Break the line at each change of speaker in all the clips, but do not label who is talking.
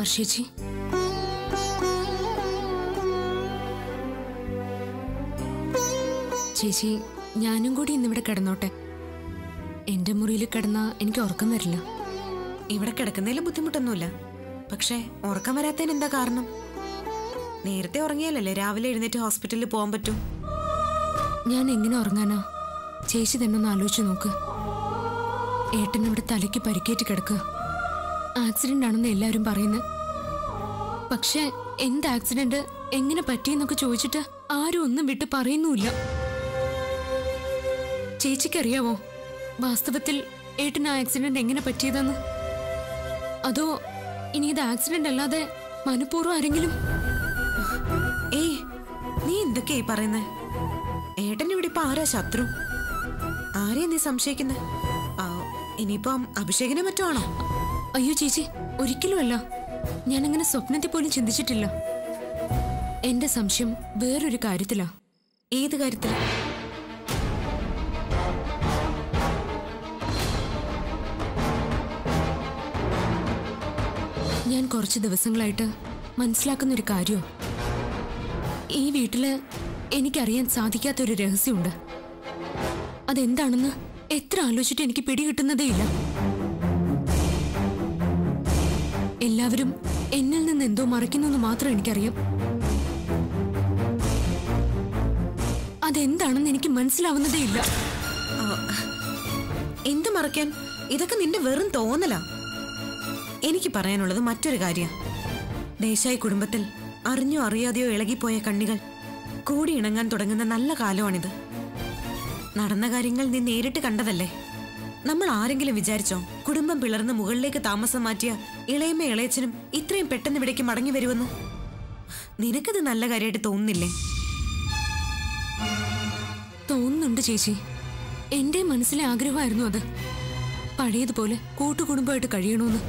വർഷേച്ചി, ചേച്ചി ഞാനും കൂടി ഇന്നിവിടെ കിടന്നോട്ടെ. എന്റെ മുറിയിൽ കിടന്നാ എനിക്ക് ഉറക്കം വരില്ല.
ഇവിടെ കിടക്കുന്നതിൽ ബുദ്ധിമുട്ടൊന്നുമില്ല. പക്ഷേ ഉറക്കം വരാത്തതിന് എന്താ കാരണം? നേരത്തെ ഉറങ്ങിയാലല്ലേ രാവിലെ എഴുന്നേറ്റ് ഹോസ്പിറ്റലിൽ പോകാൻ പറ്റൂ.
ഞാൻ എങ്ങനെ ഉറങ്ങാനാ? ചേച്ചി തന്നെ ഒന്ന് ആലോചിച്ച് നോക്ക്. ഏട്ടൻ ഇവിടെ തലയ്ക്ക് പരിക്കേറ്റ് കിടക്കുക. ആക്സിഡന്റ് ആണെന്ന് എല്ലാവരും പറയുന്നത്. പക്ഷെ എന്ത് ആക്സിഡന്റ്, എങ്ങനെ പറ്റിയെന്നൊക്കെ ചോദിച്ചിട്ട് ആരും ഒന്നും വിട്ട് പറയുന്നുമില്ല. ചേച്ചിക്കറിയാവോ വാസ്തവത്തിൽ ഏട്ടൻ ആ ആക്സിഡന്റ് എങ്ങനെ പറ്റിയതെന്ന്? അതോ ഇനി ഇത് ആക്സിഡന്റ് അല്ലാതെ മനഃപൂർവ്വം ആരെങ്കിലും?
ഏയ്, നീ എന്തൊക്കെയായി പറയുന്നേ? ഏട്ടൻ ഇവിടെ ഇപ്പൊ ആരാ ശത്രു? ആരെയാ നീ സംശയിക്കുന്നത്? ഇനിയിപ്പം അഭിഷേകിനെ മറ്റോ ആണോ?
അയ്യോ ചേച്ചി, ഒരിക്കലുമല്ല. ഞാനങ്ങനെ സ്വപ്നത്തിൽ പോലും ചിന്തിച്ചിട്ടില്ല. എന്റെ സംശയം വേറൊരു കാര്യത്തിലാ.
ഏത് കാര്യത്തിലാ?
ഞാൻ കുറച്ച് ദിവസങ്ങളായിട്ട് മനസ്സിലാക്കുന്നൊരു കാര്യമോ, ഈ വീട്ടില് എനിക്കറിയാൻ സാധിക്കാത്തൊരു രഹസ്യമുണ്ട്. അതെന്താണെന്ന് എത്ര ആലോചിച്ചിട്ട് എനിക്ക് പിടികിട്ടുന്നതേയില്ല. എല്ലാവരും എന്നിൽ നിന്ന് എന്തോ മറയ്ക്കുന്നു മാത്രം എനിക്കറിയാം. അതെന്താണെന്ന് എനിക്ക് മനസ്സിലാവുന്നതേയില്ല.
എന്ത് മറയ്ക്കാൻ? ഇതൊക്കെ നിന്റെ വെറും തോന്നലാ. എനിക്ക് പറയാനുള്ളത് മറ്റൊരു കാര്യം. ദേശായി കുടുംബത്തിൽ അറിഞ്ഞോ അറിയാതെയോ ഇളകിപ്പോയ കണ്ണികൾ കൂടി ഇണങ്ങാൻ തുടങ്ങുന്ന നല്ല കാലമാണിത്. നടന്ന കാര്യങ്ങൾ നീ നേരിട്ട് കണ്ടതല്ലേ? നമ്മൾ ആരെങ്കിലും വിചാരിച്ചോ കുടുംബം പിളർന്ന് മുകളിലേക്ക് താമസം മാറ്റിയ ഇളയമ്മ ഇളയച്ചനും ഇത്രയും പെട്ടെന്ന് ഇവിടേക്ക് മടങ്ങി വരുമെന്ന്? നിനക്കത് നല്ല കാര്യമായിട്ട് തോന്നുന്നില്ലേ?
തോന്നുന്നുണ്ട് ചേച്ചി. എന്റെ മനസ്സിലെ ആഗ്രഹമായിരുന്നു അത്, പഴയതുപോലെ കൂട്ടുകുടുംബമായിട്ട് കഴിയണമെന്ന്.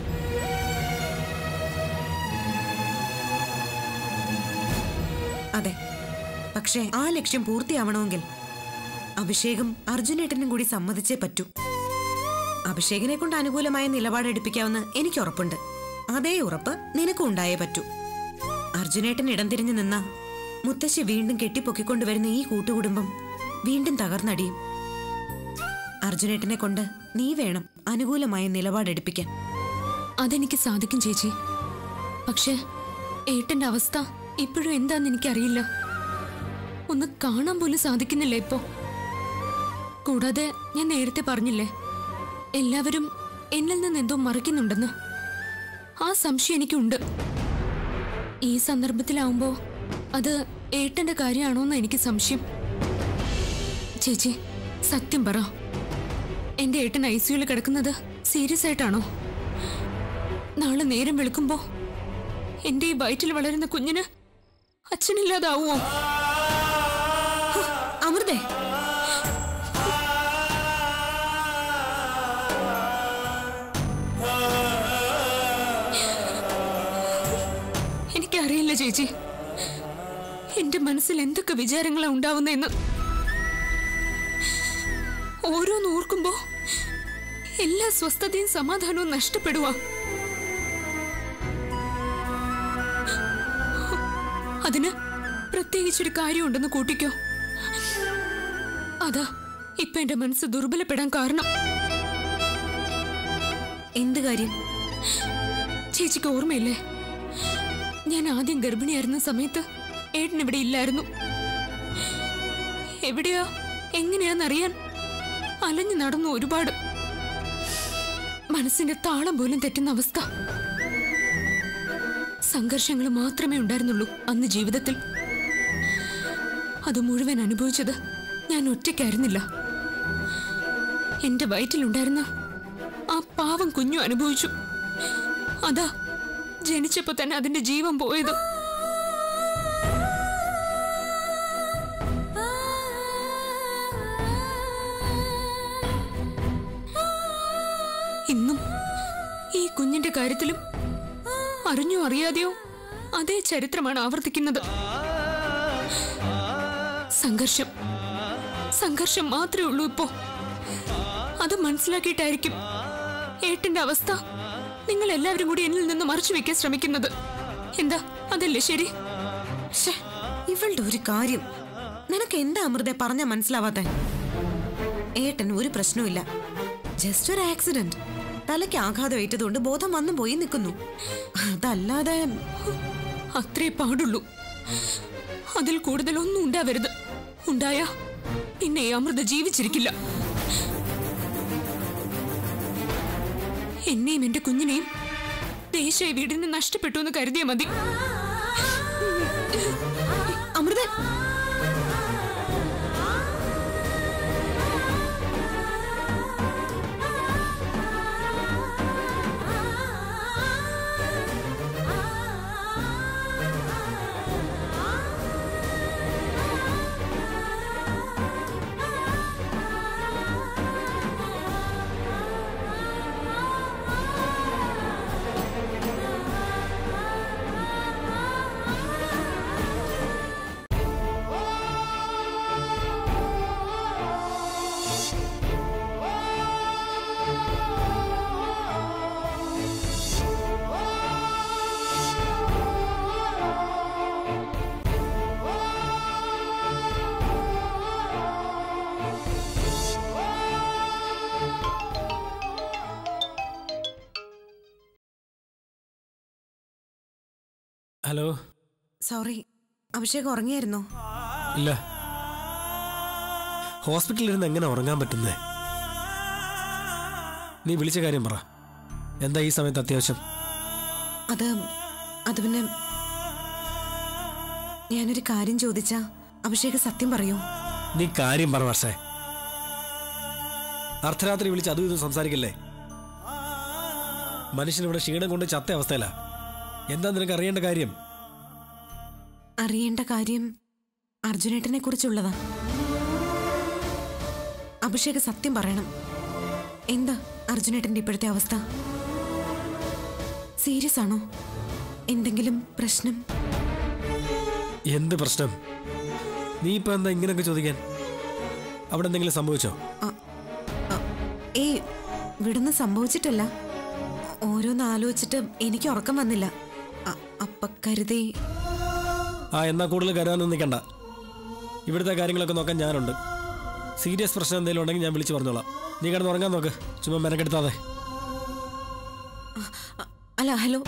അതെ, പക്ഷേ ആ ലക്ഷ്യം പൂർത്തിയാവണമെങ്കിൽ അഭിഷേകും അർജുനേട്ടനും കൂടി സമ്മതിച്ചേ പറ്റൂ. അഭിഷേകിനെ കൊണ്ട് അനുകൂലമായ നിലപാടെടുപ്പിക്കാമെന്ന് എനിക്ക് ഉറപ്പുണ്ട്. അതേ ഉറപ്പ് നിനക്കും ഉണ്ടായേ പറ്റൂ. അർജുനേട്ടൻ ഇടം തിരിഞ്ഞു നിന്ന മുത്തശ്ശി വീണ്ടും കെട്ടിപ്പൊക്കിക്കൊണ്ടുവരുന്ന ഈ കൂട്ടുകുടുംബം വീണ്ടും തകർന്നടിയും. അർജുനേട്ടനെ കൊണ്ട് നീ വേണം അനുകൂലമായ നിലപാടെടുപ്പിക്കാൻ.
അതെനിക്ക് സാധിക്കും ചേച്ചി. പക്ഷെ ഏട്ടന്റെ അവസ്ഥ ഇപ്പോഴും എന്താന്ന് എനിക്കറിയില്ല. ഒന്ന് കാണാൻ പോലും സാധിക്കുന്നില്ല ഇപ്പോ. കൂടാതെ ഞാൻ നേരത്തെ പറഞ്ഞില്ലേ, എല്ലാവരും എന്നിൽ നിന്ന് എന്തോ മറയ്ക്കുന്നുണ്ടെന്ന്. ആ സംശയം എനിക്കുണ്ട്. ഈ സന്ദർഭത്തിലാവുമ്പോ അത് ഏട്ടന്റെ കാര്യമാണോന്ന് എനിക്ക് സംശയം. ചേച്ചി സത്യം പറ, എന്റെ ഏട്ടൻ ICUവിൽ കിടക്കുന്നത് സീരിയസ് ആയിട്ടാണോ? നാളെ നേരം വെളുക്കുമ്പോ എന്റെ ഈ വയറ്റിൽ വളരുന്ന കുഞ്ഞിന് അച്ഛനില്ലാതാവുമോ?
അമൃതേ,
എനിക്കറിയില്ല ചേച്ചി, എന്റെ മനസ്സിൽ എന്തൊക്കെ വിചാരങ്ങളാ ഉണ്ടാവുന്നതെന്ന്. ഓരോന്ന് ഓർക്കുമ്പോ എല്ലാ സ്വസ്ഥതയും സമാധാനവും നഷ്ടപ്പെടുക. അതിന് പ്രത്യേകിച്ചൊരു കാര്യമുണ്ടെന്ന് കൂട്ടിക്കോ. അതാ ഇപ്പൊ എന്റെ മനസ്സ് ദുർബലപ്പെടാൻ കാരണം.
എന്ത് കാര്യം?
ചേച്ചിക്ക് ഓർമ്മയില്ലേ, ഞാൻ ആദ്യം ഗർഭിണിയായിരുന്ന സമയത്ത് ഏട്ടൻ ഇവിടെ ഇല്ലായിരുന്നു. എവിടെയാ എങ്ങനെയാന്നറിയാൻ അലഞ്ഞു നടന്നു ഒരുപാട്. മനസ്സിന്റെ താളം പോലും തെറ്റുന്ന അവസ്ഥ. സംഘർഷങ്ങൾ മാത്രമേ ഉണ്ടായിരുന്നുള്ളൂ അന്ന് ജീവിതത്തിൽ. അത് മുഴുവൻ അനുഭവിച്ചത് ഞാൻ ഒറ്റയ്ക്കായിരുന്നില്ല. എന്റെ വയറ്റിലുണ്ടായിരുന്ന ആ പാവം കുഞ്ഞു അനുഭവിച്ചു. അതാ ജനിച്ചപ്പോ തന്നെ അതിന്റെ ജീവൻ പോയത്. ഇന്നും ഈ കുഞ്ഞിന്റെ കാര്യത്തിലും അറിഞ്ഞോ അറിയാതെയോ അതേ ചരിത്രമാണ് ആവർത്തിക്കുന്നത്. സംഘർഷം സംഘർഷം മാത്രമേ ഉള്ളൂ ഇപ്പോ. അത് മനസ്സിലാക്കിയിട്ടായിരിക്കും ഏട്ടന്റെ അവസ്ഥ നിങ്ങൾ എല്ലാവരും കൂടി എന്നിൽ നിന്ന് മറച്ചു വെക്കാൻ ശ്രമിക്കുന്നത്. എന്താ അതല്ലേ ശരി?
ഇവളുടെ ഒരു കാര്യം നിനക്ക് എന്താ അമൃത പറഞ്ഞാ മനസ്സിലാവാത്ത? ഏട്ടൻ ഒരു പ്രശ്നവുമില്ല, ജസ്റ്റ് ഒരു ആക്സിഡന്റ്. തലയ്ക്ക് ആഘാതം ഏറ്റതുകൊണ്ട് ബോധം വന്നു പോയി നിൽക്കുന്നു. അതല്ലാതെ
അത്രേ പാടുള്ളൂ. അതിൽ കൂടുതലൊന്നും ഉണ്ടാവരുത്. ഉണ്ടായാ പിന്നെ അമൃത ജീവിച്ചിരിക്കില്ല. എന്നെയും എന്റെ കുഞ്ഞിനെയും ദേശീയ വീടിന് നഷ്ടപ്പെട്ടു എന്ന് കരുതിയാ മതി.
അമൃത,
ഹലോ.
സോറി, അഭിഷേക് ഉറങ്ങിയായിരുന്നോ?
ഇല്ല, ഹോസ്പിറ്റലിൽ ഇരുന്ന് എങ്ങനെ ഉറങ്ങാൻ പറ്റുന്നേ? നീ വിളിച്ച കാര്യം പറ. എന്താ ഈ സമയത്ത് അത്യാവശ്യം?
അത് പിന്നെ ഞാനൊരു കാര്യം ചോദിച്ചാ അഭിഷേക് സത്യം പറയൂ?
നീ കാര്യം പറ വർഷേ. അർദ്ധരാത്രി വിളിച്ച് അതും ഇതും സംസാരിക്കല്ലേ. മനുഷ്യനിവിടെ ക്ഷീണം കൊണ്ട് ചത്ത അവസ്ഥയിലാ. എന്താ നിനക്ക് അറിയേണ്ട കാര്യം?
അറിയേണ്ട കാര്യം അർജുനേട്ടനെ കുറിച്ചുള്ളതാ. അഭിഷേക് സത്യം പറയണം. എന്താ അർജുനേട്ടന്റെ ഇപ്പോഴത്തെ അവസ്ഥ? സീരിയസ് ആണോ? എന്തെങ്കിലും പ്രശ്നം?
എന്ത് പ്രശ്നം? നീ ഇപ്പൊ എന്താ ഇങ്ങനെയൊക്കെ ചോദിക്കാൻ? അവിടെ എന്തെങ്കിലും സംഭവിച്ചോ?
ഏയ്, ഇവിടുന്ന് സംഭവിച്ചിട്ടല്ല. ഓരോന്ന് ആലോചിച്ചിട്ട് എനിക്ക് ഉറക്കം വന്നില്ല. അപ്പ കരുതി.
എന്നാ കൂടുതൽ കരുതാനൊന്നും നിൽക്കണ്ട. ഇവിടുത്തെ കാര്യങ്ങളൊക്കെ നോക്കാൻ ഞാനുണ്ട്. സീരിയസ് പ്രശ്നം എന്തെങ്കിലും ഉണ്ടെങ്കിൽ ഞാൻ വിളിച്ചു പറഞ്ഞോളാം. നീ കിടന്ന് ഉറങ്ങാൻ നോക്ക്, ചുമ്മാ മെനക്കെടുത്താതെ.
അല്ല, ഹലോ.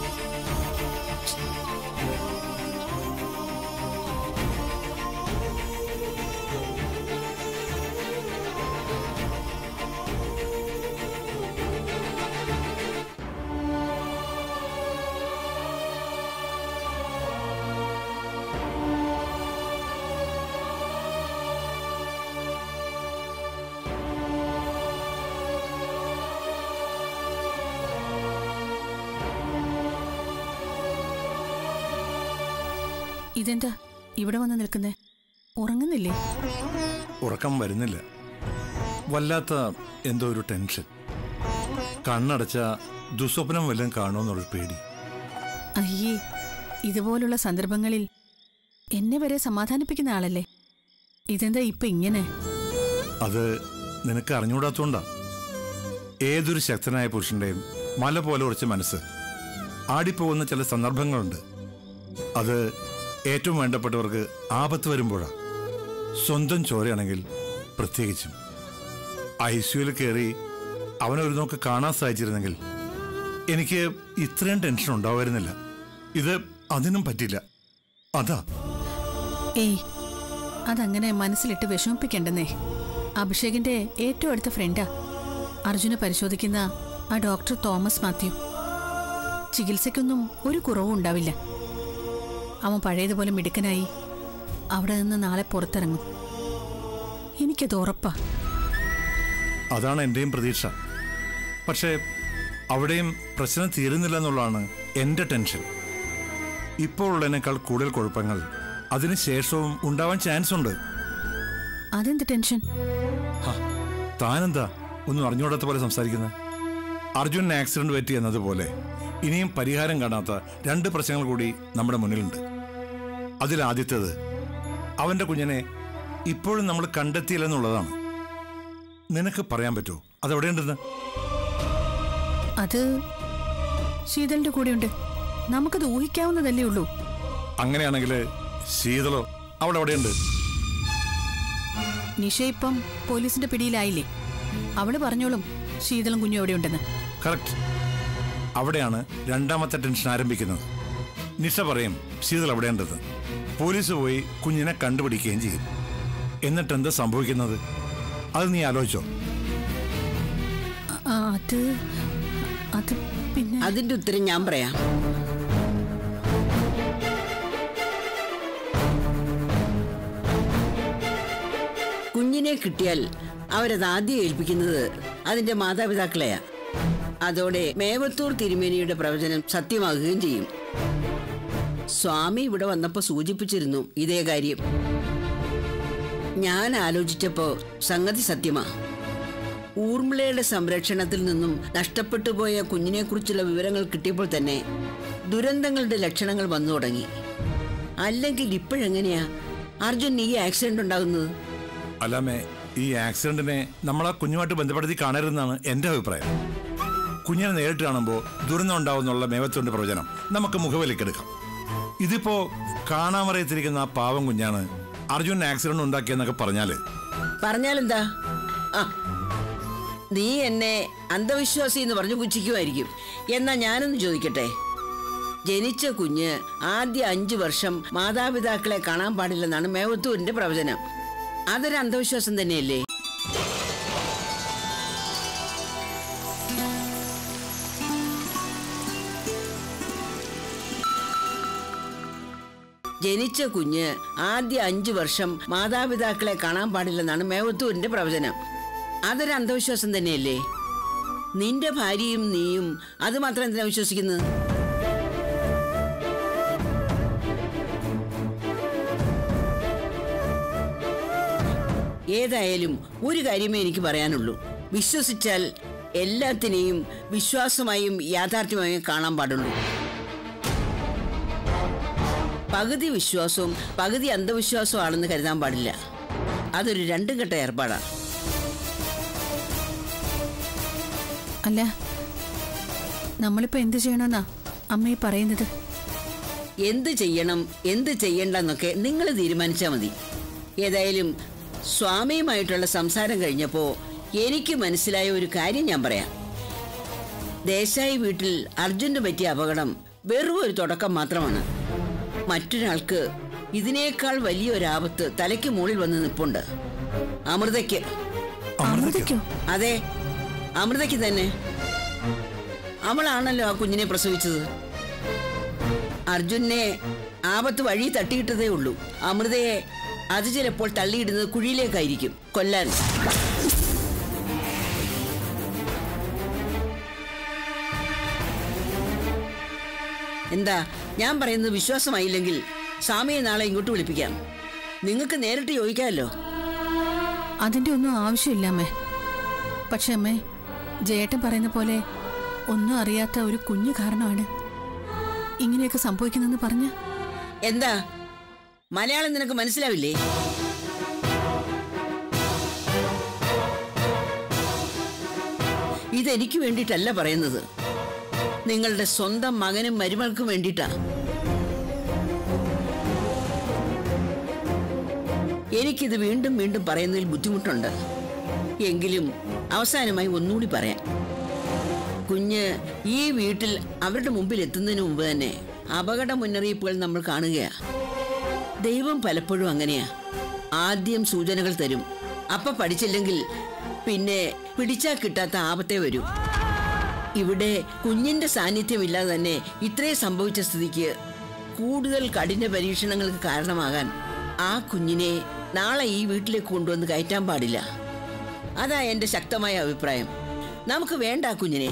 ഇതെന്താ ഇവിടെ വന്ന് നിൽക്കുന്നേ? ഉറങ്ങുന്നില്ലേ?
ഉറക്കം വരുന്നില്ല. വല്ലാത്ത എന്തോ ഒരു ടെൻഷൻ. കണ്ണടച്ച ദുസ്വപ്നം വല്ലതും കാണുമെന്നുള്ളൊരു പേടി.
അയ്യേ, ഇതുപോലുള്ള സന്ദർഭങ്ങളിൽ എന്നെ വരെ സമാധാനിപ്പിക്കുന്ന ആളല്ലേ. ഇതെന്താ ഇപ്പൊ ഇങ്ങനെ?
അത് നിനക്ക് അറിഞ്ഞുകൂടാത്തോണ്ടാ. ഏതൊരു ശക്തനായ പുരുഷന്റെയും മല പോലെ ഉറച്ച മനസ്സ് ആടിപ്പോകുന്ന ചില സന്ദർഭങ്ങളുണ്ട്. അത് ഏറ്റവും വേണ്ടപ്പെട്ടവർക്ക് ആപത്ത് വരുമ്പോഴാണ്. സ്വന്തം ചോരയാണെങ്കിൽ പ്രത്യേകിച്ചും. ICUവിൽ കയറി അവനൊരു നോക്ക് കാണാൻ സാധിച്ചിരുന്നെങ്കിൽ എനിക്ക് ഇത്രയും ടെൻഷൻ ഉണ്ടാവുമായിരുന്നില്ല. ഇത് അതിനും പറ്റില്ല. അതാ.
ഏയ്, അതങ്ങനെ മനസ്സിലിട്ട് വിഷമിപ്പിക്കണ്ടെന്നേ. അഭിഷേകിന്റെ ഏറ്റവും അടുത്ത ഫ്രണ്ടാ അർജുനെ പരിശോധിക്കുന്ന ആ ഡോക്ടർ തോമസ് മാത്യു. ചികിത്സയ്ക്കൊന്നും ഒരു കുറവും ഉണ്ടാവില്ല. അവൻ പഴയതുപോലെ മിടുക്കനായി അവിടെ നിന്ന് നാളെ പുറത്തിറങ്ങും. എനിക്കത് ഉറപ്പാ.
അതാണ് എന്റെയും പ്രതീക്ഷ. പക്ഷേ അവിടെയും പ്രശ്നം തീരുന്നില്ല എന്നുള്ളതാണ് എന്റെ ടെൻഷൻ. ഇപ്പോൾ ഉള്ളതിനേക്കാൾ കൂടുതൽ കുഴപ്പങ്ങൾ അതിനുശേഷവും ഉണ്ടാവാൻ ചാൻസ് ഉണ്ട്.
അതെന്ത് ടെൻഷൻ?
താനെന്താ ഒന്നും അറിഞ്ഞുകൂടാത്ത പോലെ സംസാരിക്കുന്നത്? അർജുനന് ആക്സിഡന്റ് പറ്റി എന്നതുപോലെ ഇനിയും പരിഹാരം കാണാത്ത 2 പ്രശ്നങ്ങൾ കൂടി നമ്മുടെ മുന്നിലുണ്ട്. അതിലാദ്യത്തേത് അവന്റെ കുഞ്ഞിനെ ഇപ്പോഴും നമ്മൾ കണ്ടെത്തിയില്ലെന്നുള്ളതാണ്. നിനക്ക് പറയാൻ പറ്റുമോ അതെവിടെയുണ്ടെന്ന്?
അത് ശീതളിന്റെ കൂടെയുണ്ട്. നമുക്കത് ഊഹിക്കാവുന്നതല്ലേ ഉള്ളൂ.
അങ്ങനെയാണെങ്കിൽ ശീതളോ അവിടെ എവിടെയുണ്ട്?
നിഷ ഇപ്പം പോലീസിന്റെ പിടിയിലായില്ലേ? അവള് പറഞ്ഞോളും ശീതളും കുഞ്ഞും എവിടെയുണ്ടെന്ന്.
കറക്റ്റ്. അവിടെയാണ് രണ്ടാമത്തെ ടെൻഷൻ ആരംഭിക്കുന്നത്. നിഷ പറയും ശീതൾ എവിടെയുണ്ടെന്ന്. പോലീസ് പോയി കുഞ്ഞിനെ കണ്ടുപിടിക്കുകയും ചെയ്യും. എന്നിട്ട് എന്താ സംഭവിക്കുന്നത്? അത് നീ ആലോചിച്ചോ?
അത് പിന്നെ
അതിന്റെ ഉത്തരം ഞാൻ പറയാം. കുഞ്ഞിനെ കിട്ടിയാൽ അവരത് ആദ്യം ഏൽപ്പിക്കുന്നത് അതിന്റെ മാതാപിതാക്കളെയാ. അതോടെ മേവത്തൂർ തിരുമേനിയുടെ പ്രവചനം സത്യമാകുകയും ചെയ്യും. സ്വാമി ഇവിടെ വന്നപ്പോ സൂചിപ്പിച്ചിരുന്നു ഇതേ കാര്യം. ഞാൻ ആലോചിച്ചപ്പോ സംഗതി സത്യമാ. ഊർമിളയുടെ സംരക്ഷണത്തിൽ നിന്നും നഷ്ടപ്പെട്ടു പോയ കുഞ്ഞിനെക്കുറിച്ചുള്ള വിവരങ്ങൾ കിട്ടിയപ്പോൾ തന്നെ ദുരന്തങ്ങളുടെ ലക്ഷണങ്ങൾ വന്നു തുടങ്ങി. അല്ലെങ്കിൽ ഇപ്പോഴെങ്ങനെയാ അർജുൻ ഈ ആക്സിഡന്റ് ഉണ്ടാകുന്നത്?
അല്ലാമേ, ഈ ആക്സിഡന്റിനെ നമ്മളെ കുഞ്ഞുമായിട്ട് ബന്ധപ്പെടുത്തി കാണരുതെന്നാണ് എന്റെ അഭിപ്രായം. കുഞ്ഞിനെ നേരിട്ട് കാണുമ്പോൾ ദുരന്തം ഉണ്ടാവുന്നുള്ള മേവത്തൂരിന്റെ പ്രവചനം നമുക്ക് മുഖവിലേക്കെടുക്കാം. ഇതിപ്പോ കാണാമറിയത്തിരിക്കുന്ന ആ പാവം കുഞ്ഞാണ് അർജുൻ ആക്സിഡന്റ് ഉണ്ടാക്കിയെന്നൊക്കെ പറഞ്ഞാലെന്താ?
നീ എന്നെ അന്ധവിശ്വാസി എന്ന് പറഞ്ഞു പുച്ഛിക്കുമായിരിക്കും. എന്നാ ഞാനൊന്ന് ചോദിക്കട്ടെ, ജനിച്ച കുഞ്ഞ് ആദ്യ 5 വർഷം മാതാപിതാക്കളെ കാണാൻ പാടില്ലെന്നാണ് മേവത്തൂരിന്റെ പ്രവചനം. അതൊരു അന്ധവിശ്വാസം തന്നെയല്ലേ? ജനിച്ച കുഞ്ഞ് ആദ്യ 5 വർഷം മാതാപിതാക്കളെ കാണാൻ പാടില്ലെന്നാണ് മേവത്തൂരിന്റെ പ്രവചനം. അതൊരു അന്ധവിശ്വാസം തന്നെയല്ലേ? നിന്റെ ഭാര്യയും നീയും അത് മാത്രം എന്തിനാ വിശ്വസിക്കുന്നത്? ഏതായാലും ഒരു കാര്യമേ എനിക്ക് പറയാനുള്ളൂ. വിശ്വസിച്ചാൽ എല്ലാത്തിനെയും വിശ്വാസമായും യാഥാർത്ഥ്യമായും കാണാൻ പാടുള്ളൂ. പകുതി വിശ്വാസവും പകുതി അന്ധവിശ്വാസവും ആണെന്ന് കരുതാൻ പാടില്ല. അതൊരു രണ്ടും കെട്ട ഏർപ്പാടാണ്.
അല്ല, നമ്മളിപ്പോ എന്ത് ചെയ്യണമെന്നാ അമ്മയെ പറയുന്നത്?
എന്ത് ചെയ്യണം എന്ത് ചെയ്യണ്ടെന്നൊക്കെ നിങ്ങൾ തീരുമാനിച്ചാൽ മതി. ഏതായാലും സ്വാമിയുമായിട്ടുള്ള സംസാരം കഴിഞ്ഞപ്പോൾ എനിക്ക് മനസ്സിലായ ഒരു കാര്യം ഞാൻ പറയാം. ദേശായി വീട്ടിൽ അർജുന് പറ്റിയ അപകടം വെറും ഒരു തുടക്കം മാത്രമാണ്. മറ്റൊരാൾക്ക് ഇതിനേക്കാൾ വലിയൊരാപത്ത് തലയ്ക്ക് മുകളിൽ വന്ന് നിൽപ്പുണ്ട്. അമൃതയ്ക്ക്. അതെ, അമൃതയ്ക്ക് തന്നെ. അവളാണല്ലോ ആ കുഞ്ഞിനെ പ്രസവിച്ചത്. അർജുനെ ആപത്ത് വഴി തട്ടിയിട്ടതേ ഉള്ളൂ. അമൃതയെ അത് ചിലപ്പോൾ തള്ളിയിടുന്നത് കുഴിയിലേക്കായിരിക്കും, കൊല്ലാൻ. എന്താ ഞാൻ പറയുന്നത് വിശ്വാസമായില്ലെങ്കിൽ സ്വാമിയെ നാളെ ഇങ്ങോട്ട് വിളിപ്പിക്കാം. നിങ്ങൾക്ക് നേരിട്ട് ചോദിക്കാമല്ലോ.
അതിന്റെ ഒന്നും ആവശ്യമില്ല അമ്മേ. പക്ഷെ അമ്മേ, ജയേട്ടൻ പറയുന്ന പോലെ ഒന്നും അറിയാത്ത ഒരു കുഞ്ഞു കാരണമാണ് ഇങ്ങനെയൊക്കെ സംഭവിക്കുന്നതെന്ന് പറഞ്ഞ.
എന്താ മലയാളം നിനക്ക് മനസ്സിലാവില്ലേ? ഇതെനിക്ക് വേണ്ടിയിട്ടല്ല പറയുന്നത്, നിങ്ങളുടെ സ്വന്തം മകനും മരുമകൾക്കും വേണ്ടിയിട്ടാ. എനിക്കിത് വീണ്ടും വീണ്ടും പറയുന്നതിൽ ബുദ്ധിമുട്ടുണ്ട്. എങ്കിലും അവസാനമായി ഒന്നുകൂടി പറയാം. കുഞ്ഞ് ഈ വീട്ടിൽ അവരുടെ മുമ്പിൽ എത്തുന്നതിന് മുമ്പ് തന്നെ അപകട മുന്നറിയിപ്പുകൾ നമ്മൾ കാണുകയാ. ദൈവം പലപ്പോഴും അങ്ങനെയാ. ആദ്യം സൂചനകൾ തരും. അപ്പൊ പഠിച്ചില്ലെങ്കിൽ പിന്നെ പിടിച്ചാൽ കിട്ടാത്ത ആപത്തേ വരൂ. ഇവിടെ കുഞ്ഞിന്റെ സാന്നിധ്യമില്ലാതെ തന്നെ ഇത്രയും സംഭവിച്ച സ്ഥിതിക്ക് കൂടുതൽ കഠിന പരീക്ഷണങ്ങൾക്ക് കാരണമാകാൻ ആ കുഞ്ഞിനെ നാളെ ഈ വീട്ടിലേക്ക് കൊണ്ടുവന്ന് കയറ്റാൻ പാടില്ല. അതാ എന്റെ ശക്തമായ അഭിപ്രായം. നമുക്ക് വേണ്ട ആ കുഞ്ഞിനെ.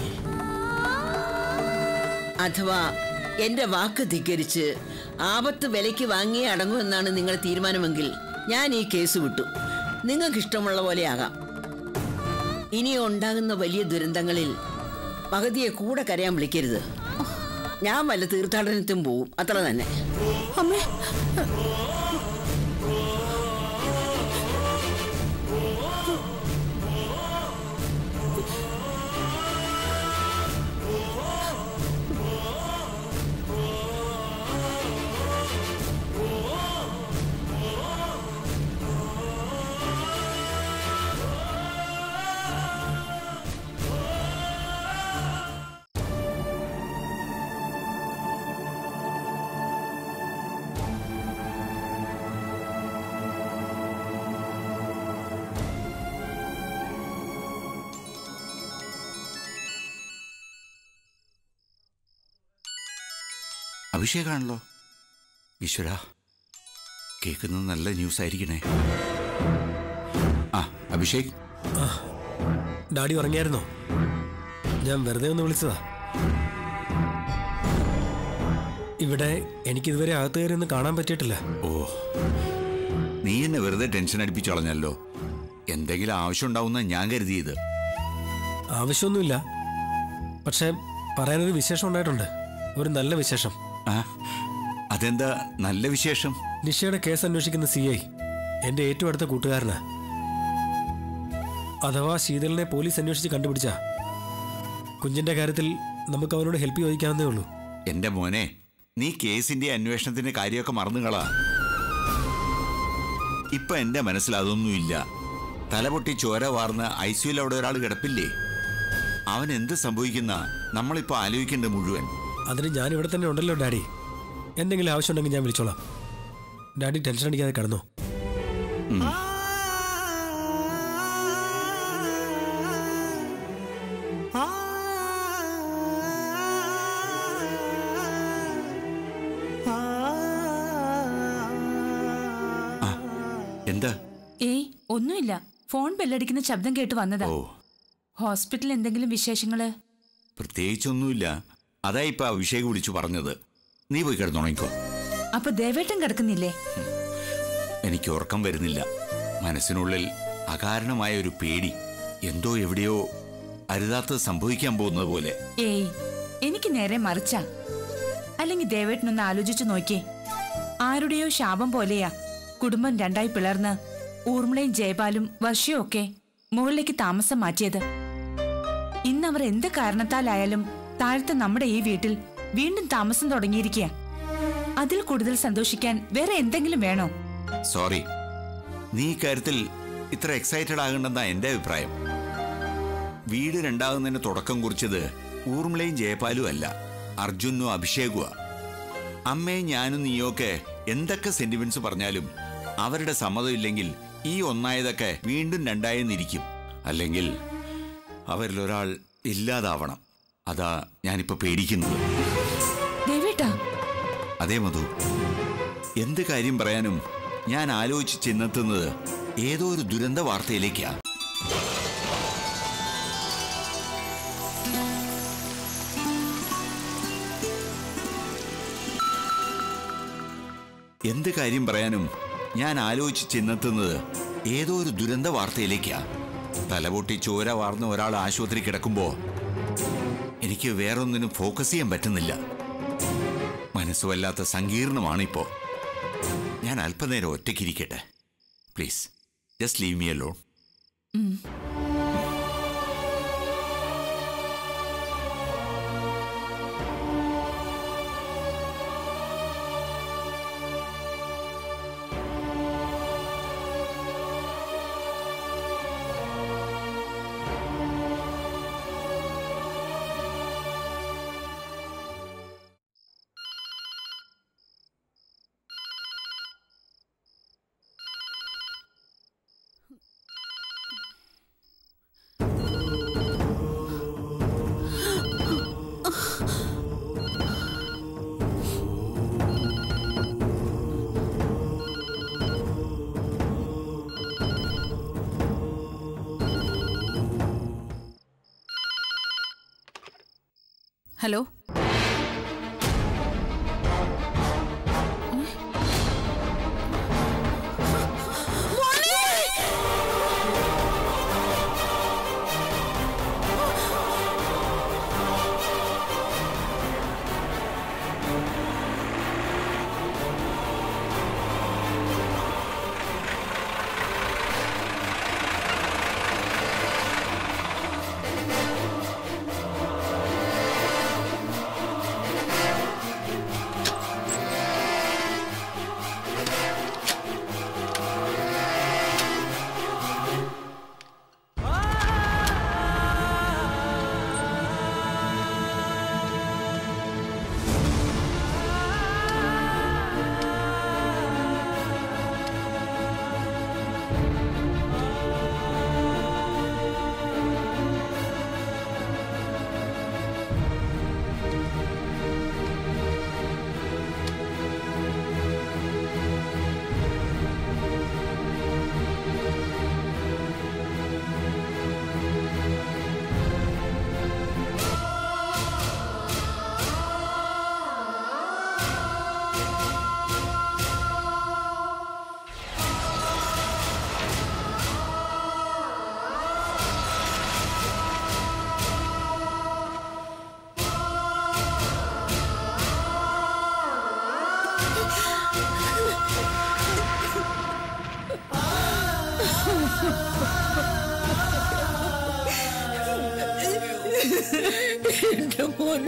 അഥവാ എന്റെ വാക്ക് ധിക്കരിച്ച് ആപത്ത് വിലയ്ക്ക് വാങ്ങിയേ അടങ്ങുമെന്നാണ് നിങ്ങളുടെ തീരുമാനമെങ്കിൽ ഞാൻ ഈ കേസ് വിട്ടു. നിങ്ങൾക്ക് ഇഷ്ടമുള്ള പോലെ ആകാം. ഇനി ഉണ്ടാകുന്ന വലിയ ദുരന്തങ്ങളിൽ പകുതിയെ കൂടെ കരയാൻ വിളിക്കരുത്. ഞാൻ വല്ല തീർത്ഥാടനത്തിനും പോവും, അത്ര തന്നെ.
അമ്മേ,
അഭിഷേകാണല്ലോ. ഈശ്വര, കേൾക്കുന്നത് നല്ല ന്യൂസ് ആയിരിക്കണേ. ആ അഭിഷേക്.
ഡാഡി ഉറങ്ങിയായിരുന്നോ? ഞാൻ വെറുതെ ഒന്ന് വിളിച്ചതാ. ഇവിടെ എനിക്കിതുവരെ അകത്ത് കയറി ഒന്ന് കാണാൻ പറ്റിയിട്ടില്ല.
ഓ, നീ എന്നെ വെറുതെ ടെൻഷൻ അടിപ്പിച്ചു കളഞ്ഞല്ലോ. എന്തെങ്കിലും ആവശ്യം ഉണ്ടാവുന്ന ഞാൻ കരുതിയത്.
ആവശ്യമൊന്നുമില്ല, പക്ഷെ പറയാനൊരു വിശേഷം ഉണ്ടായിട്ടുണ്ട്. ഒരു നല്ല വിശേഷം.
അതെന്താ നല്ല വിശേഷം?
നിഷയുടെ കേസ് അന്വേഷിക്കുന്ന CI എൻ്റെ ഏറ്റവും അടുത്ത കൂട്ടുകാരനാ. അഥവാ ശീതളിനെ പോലീസ് അന്വേഷിച്ച് കണ്ടുപിടിച്ച കുഞ്ഞിന്റെ കാര്യത്തിൽ നമുക്ക് അവനോട് ഹെൽപ്പ് ചോദിക്കാവുന്നേ ഉള്ളൂ.
എന്റെ മോനെ, നീ കേസിന്റെ അന്വേഷണത്തിന്റെ കാര്യമൊക്കെ മറന്നുകളാ. ഇപ്പൊ എന്റെ മനസ്സിൽ അതൊന്നുമില്ല. തലപൊട്ടി ചോര വാർന്ന് ICUയിൽ അവിടെ ഒരാൾ കിടപ്പില്ലേ? അവൻ എന്ത് സംഭവിക്കുന്ന നമ്മളിപ്പോ ആലോചിക്കേണ്ടത് മുഴുവൻ.
അതിന് ഞാൻ ഇവിടെ തന്നെ ഉണ്ടല്ലോ ഡാഡി. എന്തെങ്കിലും ആവശ്യമുണ്ടെങ്കിൽ ഞാൻ വിളിച്ചോളാം. ഡാഡി ടെൻഷൻ അടിക്കാതെ കിടന്നോ.
എന്താ?
ഏയ് ഒന്നുമില്ല. ഫോൺ ബെല്ലടിക്കുന്ന ശബ്ദം കേട്ട് വന്നതാ. ഹോസ്പിറ്റലിൽ എന്തെങ്കിലും വിശേഷങ്ങള്?
പ്രത്യേകിച്ചൊന്നുമില്ല. അതാ ഇപ്പൊ അഭിഷേക് വിളിച്ചു പറഞ്ഞത്. നീ പോയി കിടന്നുണങ്ങിക്കോ.
അപ്പൊ ദേവേട്ടൻ കിടക്കുന്നില്ലേ?
എനിക്ക് ഉറക്കം വരുന്നില്ല. മനസ്സിനുള്ളിൽ അകാരണമായ ഒരു പേടി. എന്തോ എവിടെയോ അരുതാത്തത് സംഭവിക്കാൻ പോകുന്നത് പോലെ.
ഏയ്, എനിക്ക് നേരെ മറിച്ചാ. അല്ലെങ്കിൽ ദേവേട്ടനൊന്ന് ആലോചിച്ചു നോക്കിയേ. ആരുടെയോ ശാപം പോലെയാ കുടുംബം രണ്ടായി പിളർന്ന് ഊർമിളയും ജയപാലും വർഷയും ഒക്കെ മുകളിലേക്ക് താമസം മാറ്റിയത്. ഇന്നവർ എന്ത് കാരണത്താലായാലും താഴത്തെ നമ്മുടെ ഈ വീട്ടിൽ വീണ്ടും താമസം തുടങ്ങിയിരിക്കുക. അതിൽ കൂടുതൽ സന്തോഷിക്കാൻ വേറെ എന്തെങ്കിലും വേണോ?
സോറി, നീ ഇക്കാര്യത്തിൽ ഇത്ര എക്സൈറ്റഡ് ആകണ്ടെന്നാ എന്റെ അഭിപ്രായം. വീട് രണ്ടാകുന്നതിന് തുടക്കം കുറിച്ചത് ഊർമിളയും ജയപാലും അല്ല, അർജുനും അഭിഷേകുവാ. അമ്മയും ഞാനും നീയൊക്കെ എന്തൊക്കെ സെന്റിമെന്റ്സ് പറഞ്ഞാലും അവരുടെ സമ്മതം ഇല്ലെങ്കിൽ ഈ ഒന്നായതൊക്കെ വീണ്ടും രണ്ടായെന്നിരിക്കും. അല്ലെങ്കിൽ അവരിലൊരാൾ ഇല്ലാതാവണം. അതാ ഞാനിപ്പോ പേടിക്കുന്നത്. അതേ മധു, എന്ത് കാര്യം പറയാനും ഞാൻ ആലോചിച്ച് ചെന്നെത്തുന്നത് ഏതോ ഒരു ദുരന്ത വാർത്തയിലേക്കാ. എന്ത് കാര്യം പറയാനും ഞാൻ ആലോചിച്ച് ചെന്നെത്തുന്നത് ഏതോ ഒരു ദുരന്ത വാർത്തയിലേക്കാ. തലപൊട്ടി ചോര വാർന്ന ഒരാൾ ആശുപത്രി കിടക്കുമ്പോ എനിക്ക് വേറൊന്നിനും ഫോക്കസ് ചെയ്യാൻ പറ്റുന്നില്ല. മനസ്സ് വല്ലാത്ത സങ്കീർണമാണിപ്പോ. ഞാൻ അല്പനേരം ഒറ്റയ്ക്കിരിക്കട്ടെ. Please just leave me alone.
Hello,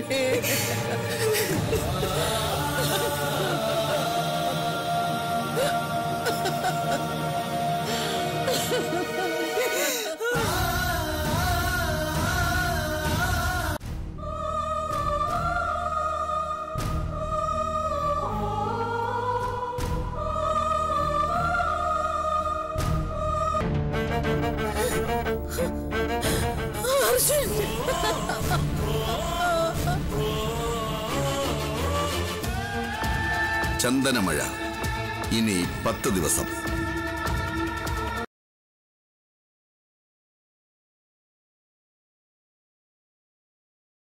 Chandanamazha ഇനി 10 ദിവസം.